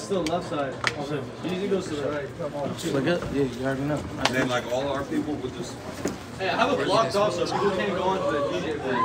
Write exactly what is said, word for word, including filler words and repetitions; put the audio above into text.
still left side. So Easy goes to the right. Look up? Yeah, you already know. And then like all our people would just. Hey, I have it blocked off so people can't go onto the D J.